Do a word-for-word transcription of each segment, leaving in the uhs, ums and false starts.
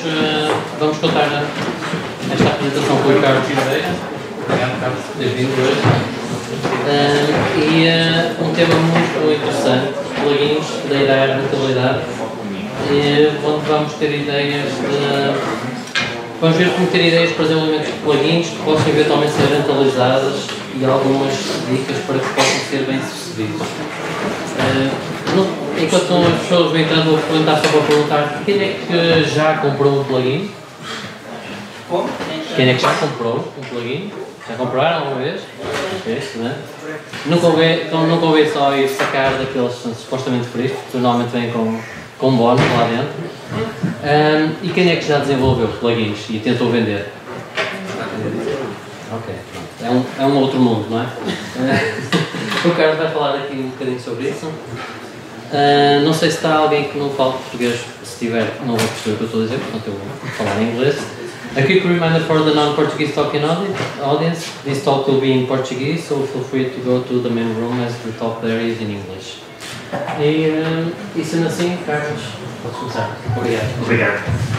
uh, vamos contar esta apresentação com o Carlos Pereira. Obrigado, Carlos, por teres vindo hoje. Uh, e uh, um tema muito interessante, plugins da ideia à rentabilidade, e, onde vamos ter ideias de... Vamos ver como ter ideias para desenvolvimento de plugins que possam eventualmente ser rentabilizadas e algumas dicas para que possam ser bem sucedidos. Uh, enquanto as pessoas vêm entrando, vou perguntar só para perguntar: quem é que já comprou um plugin? Como? Quem é que já comprou um plugin? Já compraram alguma vez? Este, não é? Nunca ouvi, então, nunca ouvi só ir sacar daqueles supostamente free, que normalmente vêm com, com bónus lá dentro. Um, e quem é que já desenvolveu plugins e tentou vender? Ok, pronto. É um, é um outro mundo, não é? O Carlos vai falar aqui um bocadinho sobre isso. Uh, não sei se está alguém que não fala português, se tiver, não vou perceber o que eu estou a dizer, portanto eu vou falar em inglês. A quick reminder for the non-Portuguese talking audience: this talk will be in Portuguese, so feel free to go to the main room as the talk there is in English. E, uh, e sendo assim, Carlos, podes começar. Obrigado. Obrigado.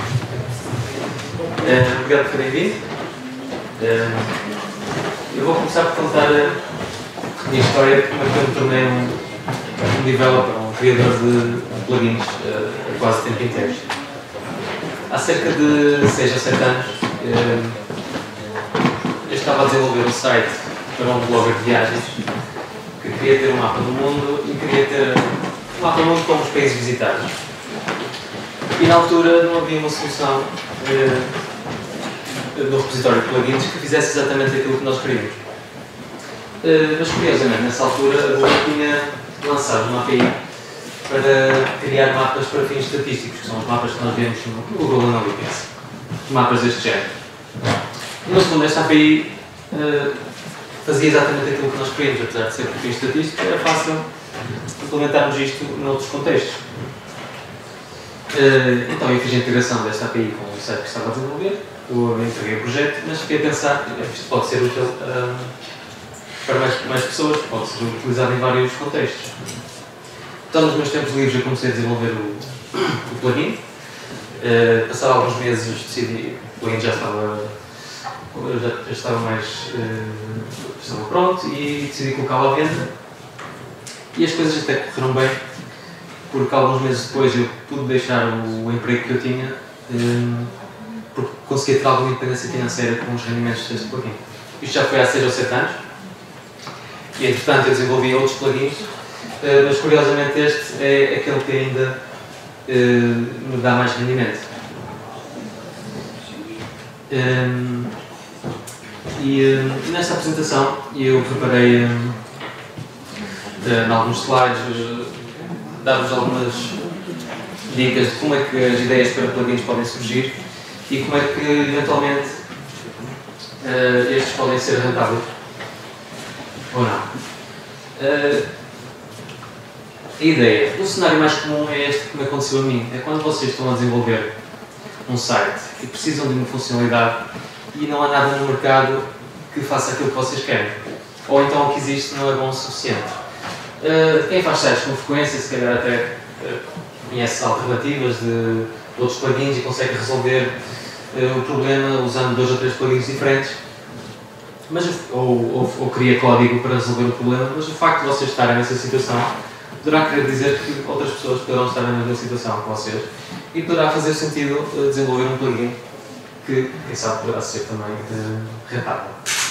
Uh, obrigado por terem vindo. Uh, eu vou começar por contar a minha história de como é que eu me tornei um, um developer, um criador de plugins uh, a quase tempo inteiro. Há cerca de seis ou sete anos uh, eu estava a desenvolver um site para um blogger de viagens que queria ter um mapa do mundo e queria ter um mapa do mundo com os países visitados. E na altura não havia uma solução uh, no repositório de plugins que fizesse exatamente aquilo que nós queríamos. Uh, mas curiosamente, nessa altura, a Google tinha lançado uma A P I para criar mapas para fins estatísticos, que são os mapas que nós vemos no Google Analytics. Mapas deste género. E no fundo, esta A P I uh, fazia exatamente aquilo que nós queríamos, apesar de ser para fins estatísticos, era fácil implementarmos isto noutros contextos. Uh, então eu fiz a integração desta A P I com o site que estava a desenvolver, eu entreguei o projeto, mas fiquei a pensar que isto pode ser útil uh, para mais, mais pessoas, pode ser utilizado em vários contextos. Então nos meus tempos livres eu comecei a desenvolver o, o plugin. Uh, passado alguns meses decidi, o plugin já estava, já, já estava mais uh, estava pronto e decidi colocá-lo à venda. E as coisas até correram bem, porque alguns meses depois eu pude deixar o emprego que eu tinha, um, porque conseguia ter alguma independência financeira com os rendimentos deste plugin. Isto já foi há seis ou sete anos, e entretanto eu desenvolvi outros plugins, uh, mas curiosamente este é aquele que ainda uh, me dá mais rendimento. Um, e uh, nesta apresentação eu preparei um, uh, em alguns slides, uh, dar-vos algumas dicas de como é que as ideias para plugins podem surgir e como é que eventualmente uh, estes podem ser rentáveis ou não. Uh, a ideia, o cenário mais comum é este que me aconteceu a mim, é quando vocês estão a desenvolver um site e precisam de uma funcionalidade e não há nada no mercado que faça aquilo que vocês querem, ou então o que existe não é bom o suficiente. Uh, quem faz sites com frequência, se calhar até uh, conhece alternativas de, de outros plugins e consegue resolver uh, o problema usando dois ou três plugins diferentes, mas, ou, ou, ou cria código para resolver o problema, mas o facto de vocês estarem nessa situação poderá querer dizer que outras pessoas poderão estar na mesma situação que vocês e poderá fazer sentido uh, desenvolver um plugin que, quem sabe, poderá ser também uh, rentável.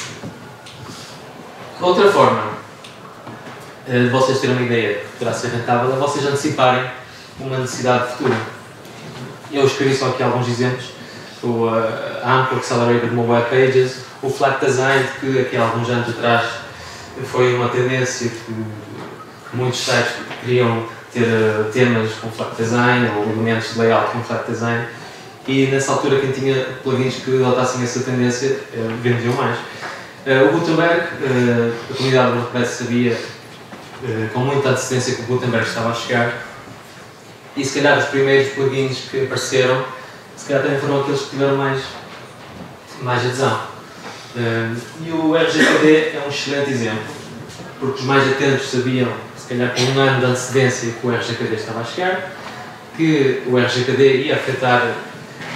Outra forma de vocês terem uma ideia que poderá ser rentável é vocês anteciparem uma necessidade futura. Eu escrevi só aqui alguns exemplos: o uh, Ample Accelerated Mobile Pages, o Flat Design, que aqui há alguns anos atrás foi uma tendência que muitos sites queriam ter uh, temas com Flat Design ou elementos de layout com Flat Design, e nessa altura quem tinha plugins que adotassem essa tendência uh, vendiam mais. Uh, o Gutenberg, uh, a comunidade do WordPress sabia Uh, com muita antecedência que o Gutenberg estava a chegar, e se calhar os primeiros plugins que apareceram, se calhar também foram aqueles que tiveram mais, mais adesão. Uh, e o R G K D é um excelente exemplo, porque os mais atentos sabiam, se calhar com um ano de antecedência, que o R G K D estava a chegar, que o R G K D ia afetar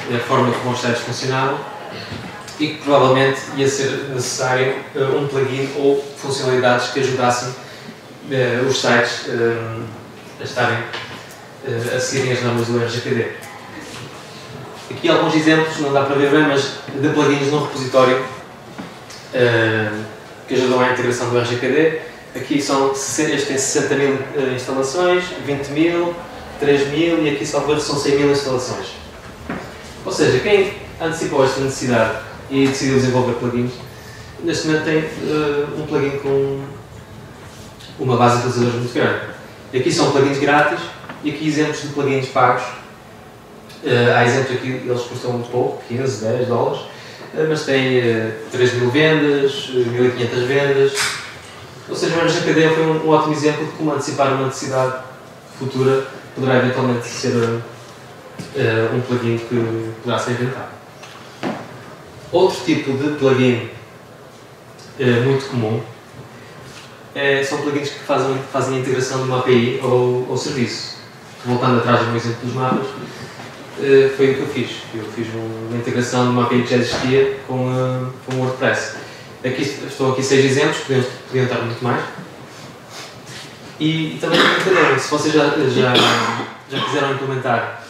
a forma como os sites funcionavam e que provavelmente ia ser necessário uh, um plugin ou funcionalidades que ajudassem uh, os sites uh, a estarem uh, a seguirem as normas do R G P D. Aqui alguns exemplos, não dá para ver bem, mas de plugins no repositório uh, que ajudam à integração do R G P D. Aqui são, este tem sessenta mil uh, instalações, vinte mil, três mil e aqui salvo são cem mil instalações. Ou seja, quem antecipou esta necessidade e decidiu desenvolver plugins, neste momento tem uh, um plugin com uma base de utilizadores muito grande. E aqui são plugins grátis e aqui exemplos de plugins pagos. Uh, há exemplos aqui, eles custam muito pouco, quinze, dez dólares, uh, mas têm uh, três mil vendas, mil e quinhentas vendas. Ou seja, o R G P D foi um, um ótimo exemplo de como antecipar uma necessidade futura poderá eventualmente ser uh, um plugin que poderá ser inventado. Outro tipo de plugin uh, muito comum é, são plugins que fazem, fazem a integração de uma A P I ou, ou serviço. Voltando atrás no exemplo dos mapas, uh, foi o que eu fiz. Eu fiz uma integração de uma A P I que já existia com, uh, com o WordPress. Aqui, estou aqui seis exemplos, podiam, podiam estar muito mais. E, e também se vocês já, já, já quiseram implementar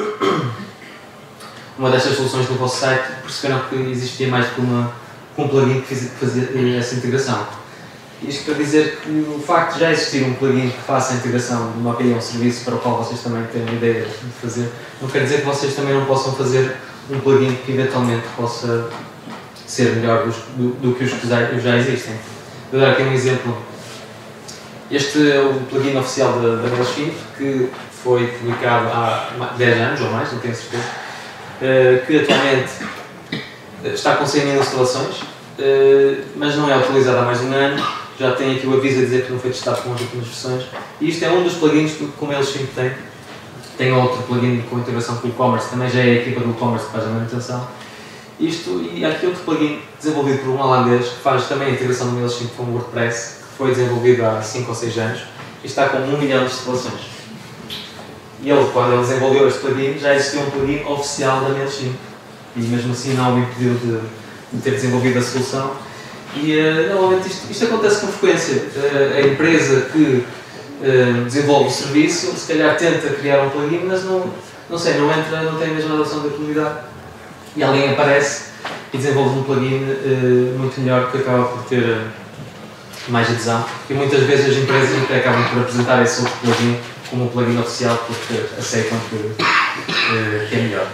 uma destas soluções no vosso site, perceberam que existia mais do que uma, um plugin que fazia essa integração. Isto para dizer que o facto de já existir um plugin que faça a integração de uma A P I a um serviço para o qual vocês também têm a ideia de fazer, não quer dizer que vocês também não possam fazer um plugin que eventualmente possa ser melhor dos, do, do que os que já, já existem. Vou dar aqui um exemplo. Este é o plugin oficial da, da MailChimp, que foi publicado há dez anos ou mais, não tenho certeza, uh, que atualmente está com cem mil instalações, uh, mas não é utilizado há mais de um ano. Já tem aqui o aviso a dizer que não foi testado com as últimas versões. E isto é um dos plugins que o MailChimp tem. Tem outro plugin com integração com o e-commerce, também já é a equipa do e-commerce que faz a manutenção. Isto, e há aqui outro plugin desenvolvido por um holandês que faz também a integração do MailChimp com o WordPress, que foi desenvolvido há cinco ou seis anos e está com um milhão de instalações. E ele, quando ele desenvolveu este plugin, já existia um plugin oficial da MailChimp e mesmo assim não o impediu de, de ter desenvolvido a solução. E uh, normalmente isto, isto acontece com frequência. Uh, a empresa que uh, desenvolve o serviço, se calhar tenta criar um plugin, mas não, não sei, não entra, não tem a mesma adoção da comunidade. E alguém aparece e desenvolve um plugin uh, muito melhor que acaba por ter uh, mais adesão. E muitas vezes as empresas até acabam por apresentar esse outro plugin como um plugin oficial porque aceitam que, uh, que é melhor.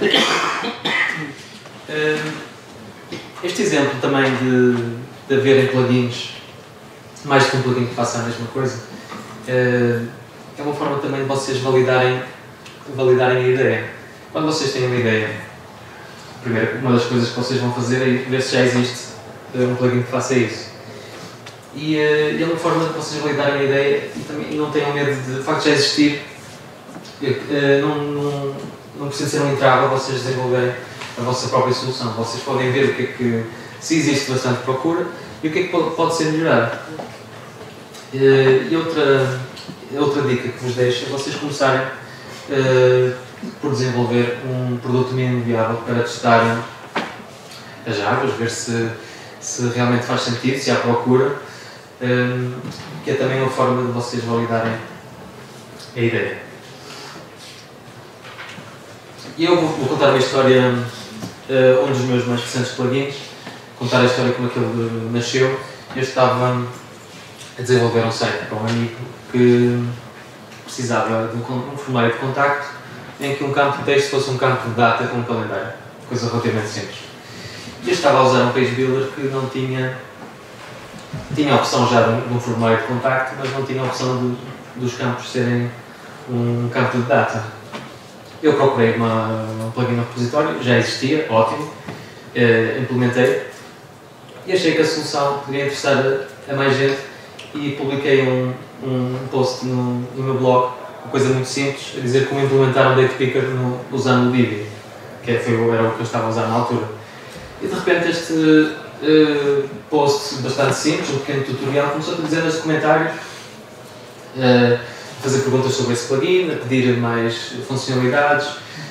Uh, este exemplo também de, de haverem plugins, mais que um plugin que faça a mesma coisa, uh, é uma forma também de vocês validarem, validarem a ideia. Quando vocês têm uma ideia, primeiro, uma das coisas que vocês vão fazer é ver se já existe um plugin que faça isso. E, uh, e é uma forma de vocês validarem a ideia e também não tenham medo de, de facto já existir. Uh, não, não, não precisa ser um entrave a vocês desenvolverem a vossa própria solução. Vocês podem ver o que é que, se existe bastante procura e o que é que pode, pode ser melhorado. Uh, e outra, outra dica que vos deixo é vocês começarem uh, por desenvolver um produto mínimo viável para testarem as águas, ver se, se realmente faz sentido, se há procura, um, que é também uma forma de vocês validarem a ideia. E eu vou, vou contar uma história, uh, um dos meus mais recentes plugins, contar a história como aquele nasceu. Eu estava a desenvolver um site para um amigo que precisava de um, um formulário de contacto em que um campo de texto fosse um campo de data com um calendário, coisa relativamente simples. Eu estava a usar um page builder que não tinha, tinha a opção já de um, de um formulário de contacto, mas não tinha a opção de, dos campos serem um campo de data. Eu procurei uma, um plugin no repositório, já existia, ótimo, eh, implementei e achei que a solução poderia interessar a, a mais gente e publiquei um, um post no, no meu blog, uma coisa muito simples, a dizer como implementar um date picker no, usando o Divi, que foi, era o que eu estava a usar na altura. E de repente este uh, post bastante simples, um pequeno tutorial, começou a dizer nos comentários, uh, a fazer perguntas sobre esse plugin, a pedir mais funcionalidades,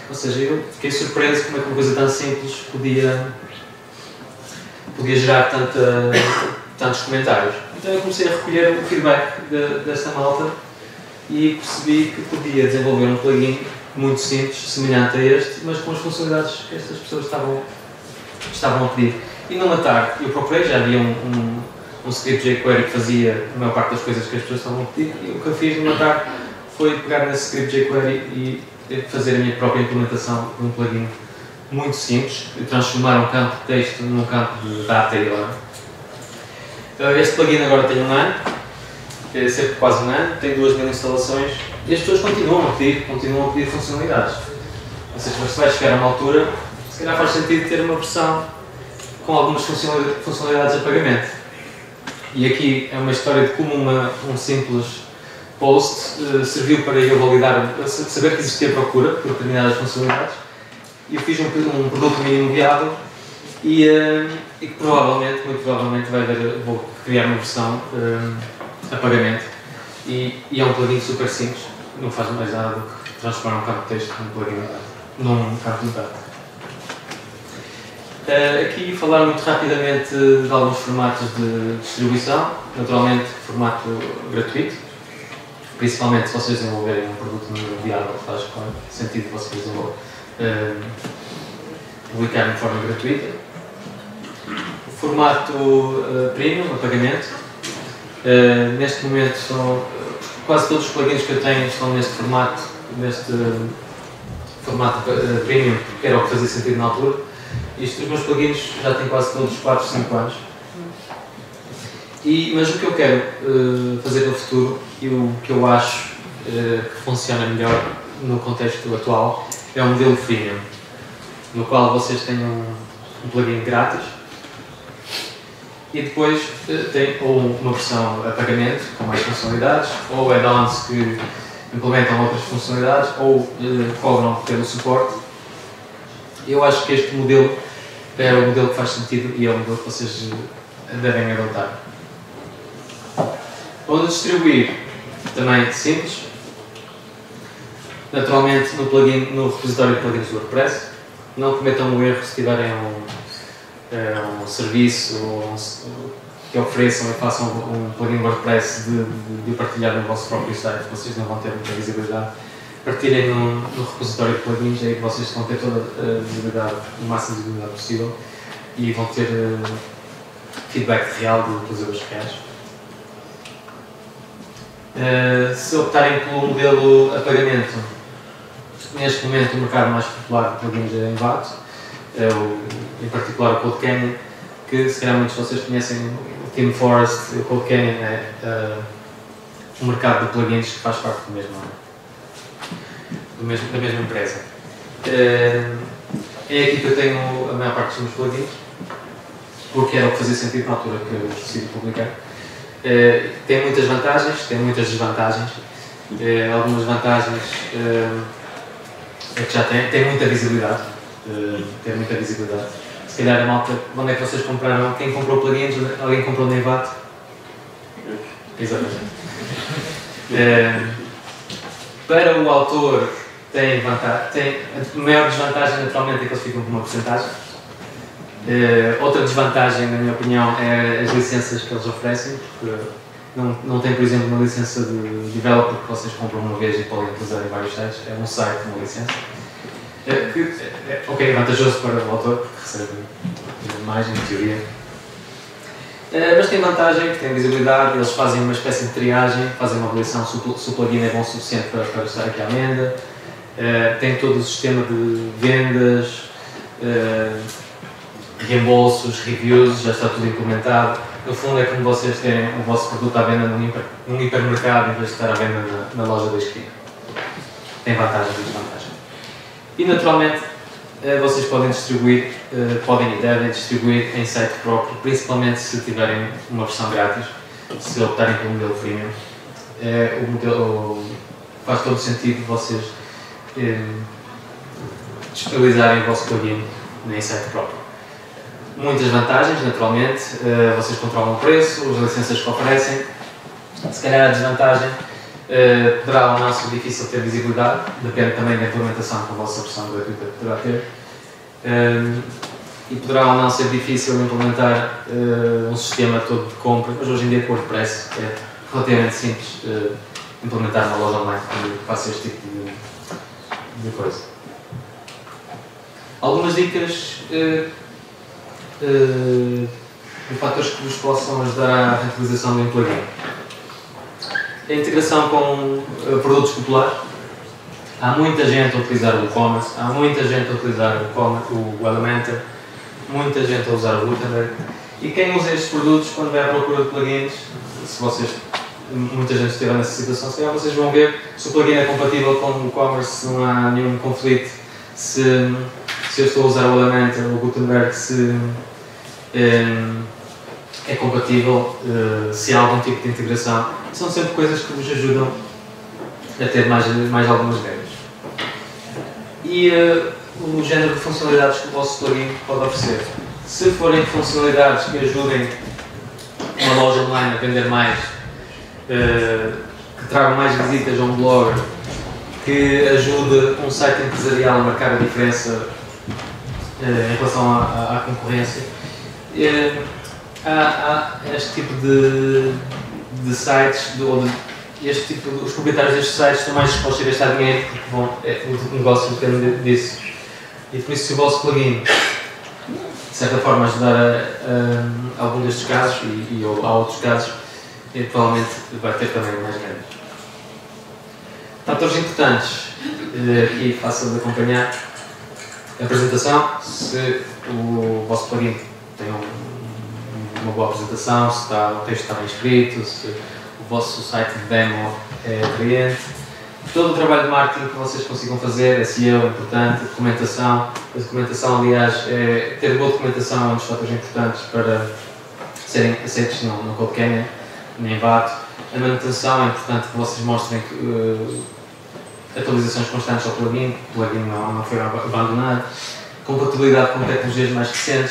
Ou seja, eu fiquei surpreso como é que uma coisa tão simples podia, podia gerar tanta, tantos comentários. Então eu comecei a recolher o feedback de, desta malta e percebi que podia desenvolver um plugin muito simples, semelhante a este, mas com as funcionalidades que estas pessoas estavam, estavam a pedir. E numa tarde eu procurei, já havia um, um, um script jQuery que fazia a maior parte das coisas que as pessoas estavam a pedir, e o que eu fiz numa tarde foi pegar nesse script jQuery e fazer a minha própria implementação de um plugin muito simples, e transformar um campo de texto num campo de data e hora. Este plugin agora tem um ano, é cerca de quase um ano, tem duas mil instalações e as pessoas continuam a pedir, continuam a pedir funcionalidades. Ou seja, mas se vai chegar a uma altura, se calhar faz sentido ter uma versão com algumas funcionalidades a pagamento. E aqui é uma história de como uma, um simples post uh, serviu para eu validar, saber que existia procura por determinadas funcionalidades. E eu fiz um, um produto mínimo viável e, uh, e que provavelmente, muito provavelmente, vai haver, vou criar uma versão uh, a pagamento. E, e é um plugin super simples, não faz mais nada do que transformar um campo de texto num plugin num campo de data. Uh, aqui falar muito rapidamente de alguns formatos de distribuição, naturalmente formato gratuito, principalmente se vocês desenvolverem um produto viável, faz sentido vocês desenvolverem, uh, publicar de forma gratuita. O formato uh, premium, a pagamento, uh, neste momento são, quase todos os plugins que eu tenho estão neste formato, neste uh, formato uh, premium, que era o que fazia sentido na altura. Isto, os meus plugins já têm quase todos quatro, cinco anos. E, mas o que eu quero uh, fazer no futuro e o que eu acho uh, que funciona melhor no contexto atual é um modelo freemium, no qual vocês têm um, um plugin grátis e depois uh, têm ou uma versão a pagamento com mais funcionalidades, ou add-ons que implementam outras funcionalidades, ou uh, cobram pelo suporte. Eu acho que este modelo é o modelo que faz sentido e é o modelo que vocês devem adotar. Onde distribuir, também simples. Naturalmente no, plugin, no repositório de plugins do WordPress. Não cometam o erro se tiverem um, um serviço ou um, que ofereçam e façam um plugin WordPress de, de, de partilhar no vosso próprio site, vocês não vão ter muita visibilidade. Partilhem no, no repositório de plugins, aí vocês vão ter toda a visibilidade, o máximo de visibilidade possível e vão ter uh, feedback real de utilizadores reais. Uh, se optarem pelo modelo a pagamento, neste momento o mercado mais popular de plugins é em V A T, é o, em particular o CodeCanyon, que se calhar muitos de vocês conhecem o Team Forest. O CodeCanyon é uh, um mercado de plugins que faz parte do mesmo Do mesmo, da mesma empresa. É aqui que eu tenho a maior parte dos meus plugins, porque era o que fazia sentido na altura que eu decidi publicar. Tem muitas vantagens, tem muitas desvantagens. Algumas vantagens é que já tem, tem muita visibilidade. Tem muita visibilidade. Se calhar a malta, onde é que vocês compraram? Quem comprou plugins? Alguém comprou na I V A T? Exatamente. Para o autor, tem vantagem, tem, a maior desvantagem naturalmente é que eles ficam com uma porcentagem. Uh, outra desvantagem, na minha opinião, é as licenças que eles oferecem, porque não, não tem, por exemplo, uma licença de developer que vocês compram uma vez e podem utilizar em vários sites, é um site com uma licença. Uh, que, é, ok, é vantajoso para o autor, porque recebe mais, em teoria. Uh, mas tem vantagem, que tem visibilidade, eles fazem uma espécie de triagem, fazem uma avaliação se o plugin é bom o suficiente para, para estar aqui à venda. Uh, tem todo o sistema de vendas, uh, reembolsos, reviews, já está tudo implementado. No fundo é como vocês terem o vosso produto à venda num, hiper, num hipermercado em vez de estar à venda na, na loja da esquina. Tem vantagens e desvantagens. E naturalmente uh, vocês podem distribuir, uh, podem e devem distribuir em site próprio, principalmente se tiverem uma versão grátis, se optarem pelo modelo freemium. Uh, o modelo faz todo o sentido vocês uh, disponibilizarem o vosso plugin em site próprio. Muitas vantagens, naturalmente, uh, vocês controlam o preço, as licenças que oferecem. Se calhar a desvantagem Uh, poderá ou não ser difícil ter visibilidade, depende também da implementação que a vossa versão gratuita poderá ter. Um, e poderá ou não ser difícil implementar uh, um sistema todo de compra, mas hoje em dia com o WordPress é relativamente simples uh, implementar uma loja online que faça este tipo de, de coisa. Algumas dicas uh, uh, de fatores que vos possam ajudar à reutilização de um plugin. A integração com uh, produtos populares. Há muita gente a utilizar o e-commerce, há muita gente a utilizar o, o Elementor, muita gente a usar o Gutenberg. E quem usa estes produtos, quando vai à procura de plugins, se vocês, muita gente estiver nessa situação, se calhar vocês vão ver se o plugin é compatível com o e-commerce, se não há nenhum conflito, se, se eu estou a usar o Elementor ou o Gutenberg, se um, é compatível, uh, se há algum tipo de integração. São sempre coisas que vos ajudam a ter mais, mais algumas regras. E uh, o género de funcionalidades que o vosso plugin pode oferecer. Se forem funcionalidades que ajudem uma loja online a vender mais, uh, que tragam mais visitas a um blog, que ajude um site empresarial a marcar a diferença uh, em relação à, à, à concorrência, uh, há, há este tipo de, de sites, de, ou de, este tipo de, os proprietários destes sites estão mais dispostos a gastar dinheiro porque vão, é, o negócio depende disso. E por isso, se o vosso plugin, de certa forma, ajudar a, a, a algum destes casos, e, e ou, há outros casos, e, provavelmente vai ter também mais ganhos. Fatores importantes, aqui fácil de acompanhar. A apresentação, se o vosso plugin tem um, uma boa apresentação, se está, o texto está bem escrito, se o vosso site de demo é atraente. Todo o trabalho de marketing que vocês consigam fazer, S E O é importante, documentação. A documentação, aliás, é, ter boa documentação é um dos fatores importantes para serem aceitos no, no Code Canyon, nem V A T. A manutenção é importante que vocês mostrem que, uh, atualizações constantes ao plugin, o plugin não, não foi abandonado. Compatibilidade com tecnologias mais recentes.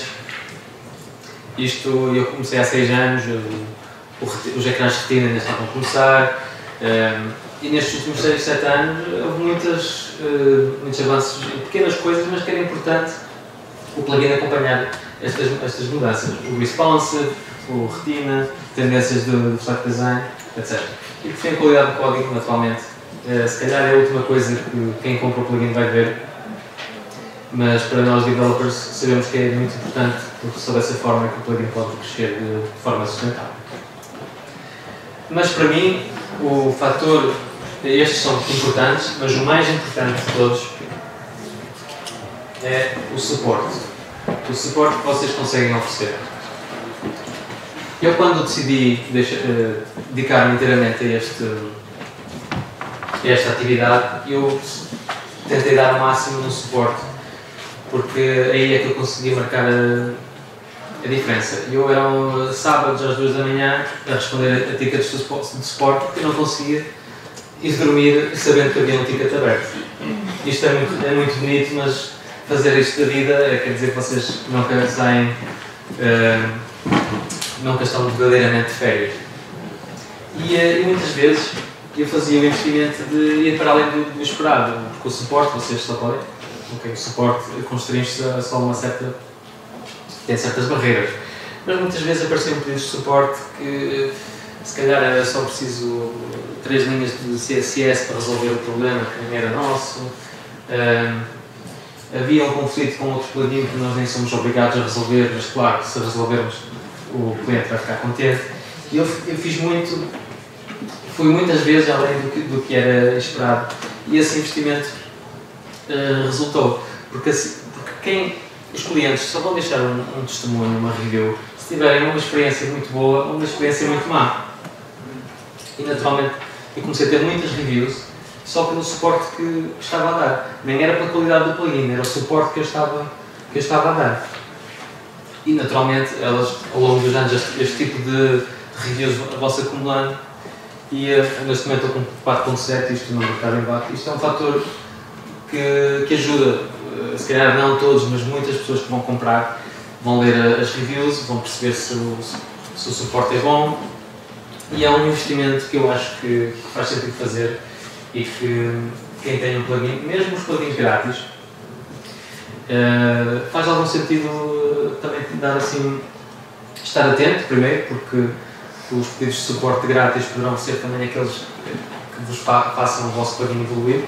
Isto, eu comecei há seis anos, o, o, os ecrãs retina ainda estavam a começar. Um, e nestes últimos seis, sete anos houve muitas, uh, muitos avanços em pequenas coisas, mas que era importante o plugin acompanhar estas, estas mudanças. O responsive, o retina, tendências do, do flat design, etcétera. E por fim, a qualidade do código, naturalmente. Uh, se calhar é a última coisa que quem compra o plugin vai ver, mas para nós developers sabemos que é muito importante, porque só dessa forma que o plugin pode crescer de, de forma sustentável. Mas para mim, o fator, estes são importantes, mas o mais importante de todos é o suporte. O suporte que vocês conseguem oferecer. Eu, quando decidi uh, dedicar-me inteiramente a, este, a esta atividade, eu tentei dar o máximo no suporte, porque aí é que eu consegui marcar a, a diferença. Eu era um sábados às duas da manhã a responder a tickets de suporte porque eu não conseguia ir dormir sabendo que havia um ticket aberto. Isto é muito, é muito bonito, mas fazer isto da vida quer dizer que vocês nunca saem, uh, nunca estão verdadeiramente de férias. E, uh, e muitas vezes eu fazia o investimento de ir para além do, do esperado, porque o suporte, vocês só podem, okay, o suporte constringe-se a só uma certa, tem certas barreiras, mas muitas vezes apareciam pedidos de suporte que se calhar era só preciso três linhas de C S S para resolver o problema que nem era nosso. Um, havia um conflito com outro plugin que nós nem somos obrigados a resolver, mas claro que se resolvermos o cliente vai ficar contente. E eu, eu fiz muito, fui muitas vezes além do que, do que era esperado, e esse investimento uh, resultou, porque, assim, porque quem, os clientes só vão deixar um, um testemunho, uma review, se tiverem uma experiência muito boa ou uma experiência muito má. E naturalmente eu comecei a ter muitas reviews só pelo suporte que estava a dar. Nem era pela qualidade do plugin, era o suporte que eu estava, que eu estava a dar. E naturalmente elas, ao longo dos anos, este, este tipo de reviews vão-se acumulando, e neste momento estou com quatro ponto sete, isto no mercado em V A T. Isto é um fator que, que ajuda, se calhar não todos, mas muitas pessoas que vão comprar vão ler as reviews, vão perceber se o, se o suporte é bom, e é um investimento que eu acho que, que faz sentido fazer e que quem tem um plugin, mesmo os plugins grátis, uh, faz algum sentido uh, também dar assim, estar atento primeiro, porque os pedidos de suporte grátis poderão ser também aqueles que vos fa façam o vosso plugin evoluir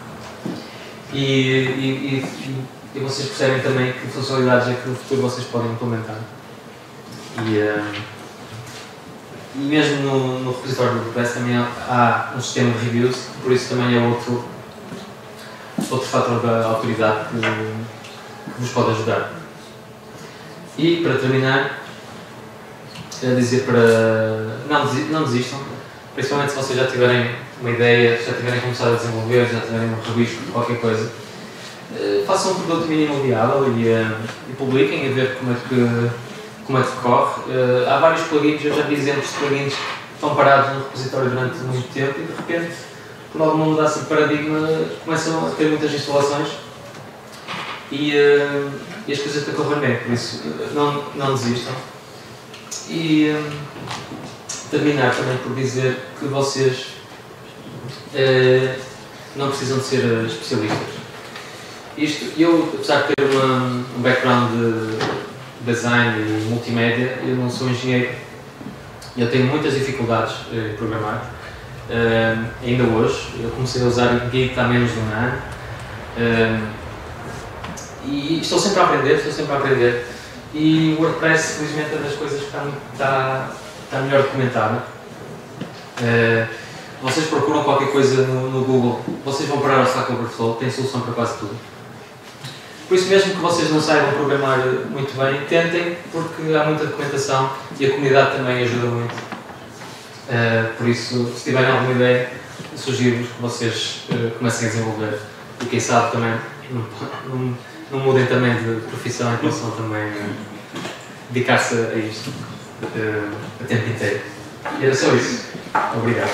e, e, e, e vocês percebem também que funcionalidades é que no futuro vocês podem implementar. E, uh, e mesmo no, no repositório do WordPress também há, há um sistema de reviews, por isso também é outro, outro fator da autoridade que, que vos pode ajudar. E para terminar, a dizer para não, desi não desistam, principalmente se vocês já tiverem uma ideia, já tiverem começado a desenvolver, já tiverem um registro de qualquer coisa, uh, façam um produto mínimo viável e, uh, e publiquem a ver como é que, como é que corre. Uh, há vários plugins, eu já vi exemplos de plugins que estão parados no repositório durante muito tempo e de repente, por alguma mudança de paradigma, começam a ter muitas instalações e, uh, e as coisas estão a correr bem, por isso uh, não, não desistam. E um, terminar também por dizer que vocês uh, não precisam de ser uh, especialistas. Isto, eu, apesar de ter uma, um background de design e multimédia, eu não sou engenheiro. Eu tenho muitas dificuldades em uh, programar. Uh, ainda hoje, eu comecei a usar Git há menos de um ano. Uh, e estou sempre a aprender, estou sempre a aprender. E o WordPress, felizmente, é das coisas que está, está, está melhor documentada. Uh, vocês procuram qualquer coisa no, no Google, vocês vão parar ao Stack Overflow, tem solução para quase tudo. Por isso, mesmo que vocês não saibam programar muito bem, tentem, porque há muita documentação e a comunidade também ajuda muito. Uh, por isso, se tiverem alguma ideia, sugiro-vos que vocês uh, comecem a desenvolver. E quem sabe também não, não, não mudem também de profissão e possam também uh, dedicar-se a isto uh, a tempo inteiro. E era só isso. Obrigado.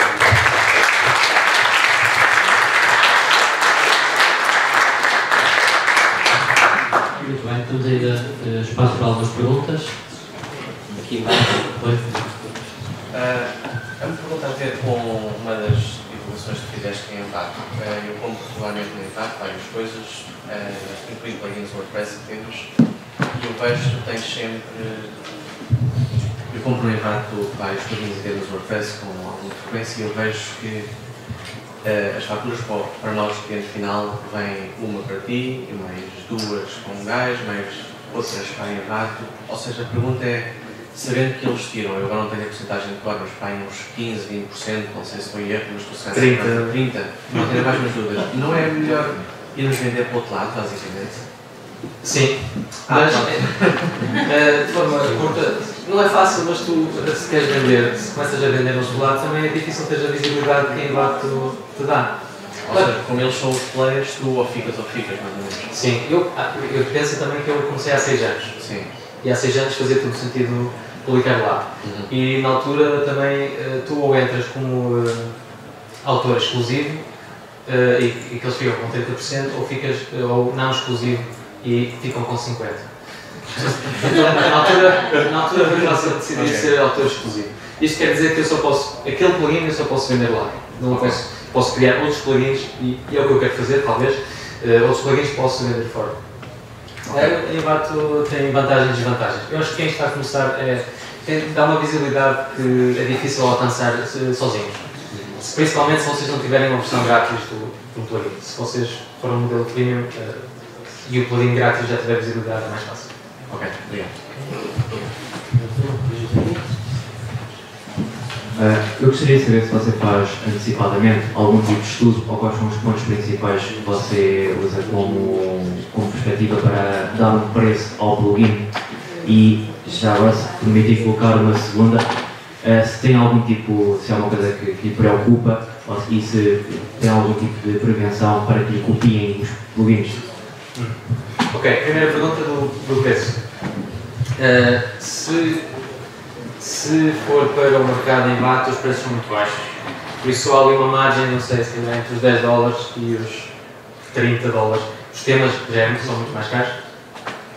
Muito bem, estamos aí a espaço para algumas perguntas. Aqui embaixo, depois. Uh, a me perguntar a ver com uma das divulgações que fizeste em Envato. Uh, eu compro regularmente no Envato várias coisas, uh, incluindo plugins WordPress que temos, e eu vejo que tens sempre. Eu compro no Envato vários plugins e temas WordPress com alguma frequência e eu vejo que uh, as faturas para nós, cliente final, vem uma para ti, e mais duas com um gajo, mais outras para Envato. Ou seja, a pergunta é, sabendo que eles tiram, eu agora não tenho a porcentagem de cor, mas para aí uns quinze, vinte por cento, não sei se estou em erro, mas estou certo. trinta. trinta, não tenho mais umas dúvidas. Não é melhor irmos vender para o outro lado, basicamente? Sim, mas uh, de forma curta, não é fácil, mas tu, se queres vender, se começas a vender no lado, também é difícil ter a visibilidade que quem lá te, te dá. Ou seja, como eles são os players, tu ou ficas ou ficas, mais ou menos. Sim, eu, eu penso também que eu comecei há seis anos. Sim. E há seis anos fazia todo sentido publicar lá. Uhum. E na altura também tu ou entras como uh, autor exclusivo uh, e, e que eles ficam com trinta por cento, ou ficas uh, ou não exclusivo e ficam com cinquenta por cento. Então, na altura, na altura foi fácil decidir okay. ser autor exclusivo. Isto quer dizer que eu só posso, aquele plugin eu só posso vender lá. Não okay. posso, posso criar outros plugins e, e é o que eu quero fazer, talvez. Uh, outros plugins posso vender fora. Okay. O Envato tem vantagens e desvantagens. Eu acho que quem está a começar é, tem, dá uma visibilidade que é difícil alcançar sozinhos. Se, principalmente se vocês não tiverem uma versão grátis do, do plugin. Se vocês forem um modelo premium uh, e o plugin grátis já tiver visibilidade, é mais fácil. Ok, obrigado. Uh, eu gostaria de saber se você faz antecipadamente algum tipo de estudo ou quais são os pontos principais que você usa como, como perspectiva para dar um preço ao plugin e já agora se permitir colocar uma segunda, uh, se tem algum tipo, se é uma coisa que, que lhe preocupa ou se, e se tem algum tipo de prevenção para que lhe copiem os plugins. Hum. Ok, primeira pergunta do, do preço. Uh, se Se for para o mercado em Envato, os preços são muito baixos. Por isso há ali uma margem, não sei, se calhar entre os dez dólares e os trinta dólares. Os temas já são muito mais caros.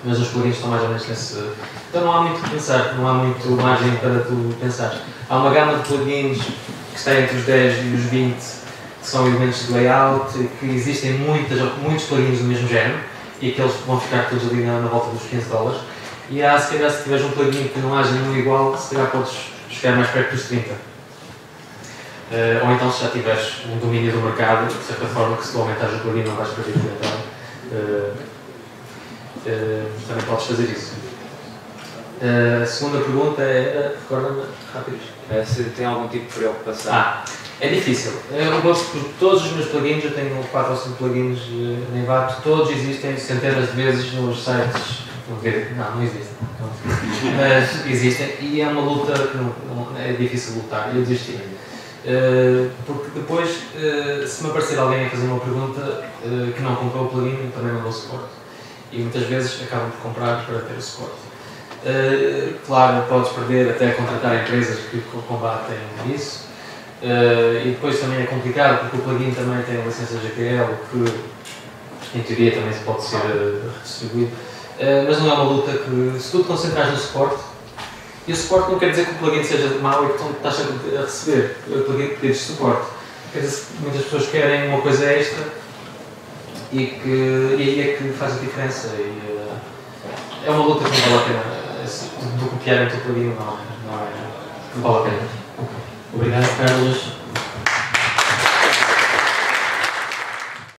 mas os plugins estão mais ou menos nesse... Então não há muito que pensar, não há muito margem para tu pensar. Há uma gama de plugins que está entre os dez e os vinte, que são elementos de layout, que existem muitas, muitos plugins do mesmo género, e que eles vão ficar todos ali na, na volta dos quinze dólares. E há, se calhar, se tiveres um plugin que não haja nenhum igual, se calhar podes chegar mais perto dos trinta. Uh, ou então, se já tiveres um domínio do mercado, de certa forma, que se tu aumentares o plugin não vais perder o mercado, uh, uh, também podes fazer isso. Uh, a segunda pergunta é, uh, recorda-me rápido. É, se tem algum tipo de preocupação. Ah, é difícil. Eu gosto por todos os meus plugins, eu tenho quatro ou cinco plugins uh, em V A P, todos existem centenas de vezes nos sites. Não, não existem. Mas existem e é uma luta que não, não, é difícil lutar. Eu desisti. Uh, porque depois, uh, se me aparecer alguém a fazer uma pergunta uh, que não comprou o plugin, também não dou suporte. E muitas vezes acabam por comprar para ter o suporte. Uh, claro, podes perder até contratar empresas que combatem isso. Uh, e depois também é complicado porque o plugin também tem a licença G P L, que em teoria também pode ser uh, redistribuído. Uh, mas não é uma luta que, se tu te concentrares no suporte, e o suporte não quer dizer que o plugin seja mau e que tu estás sempre a receber o plugin que pedes suporte. Quer dizer que muitas pessoas querem uma coisa extra e, que, e aí é que faz a diferença. E, uh, é uma luta que não vale a pena. Tu copiar o teu plugin não, não, é, não vale a pena. Obrigado, Carlos.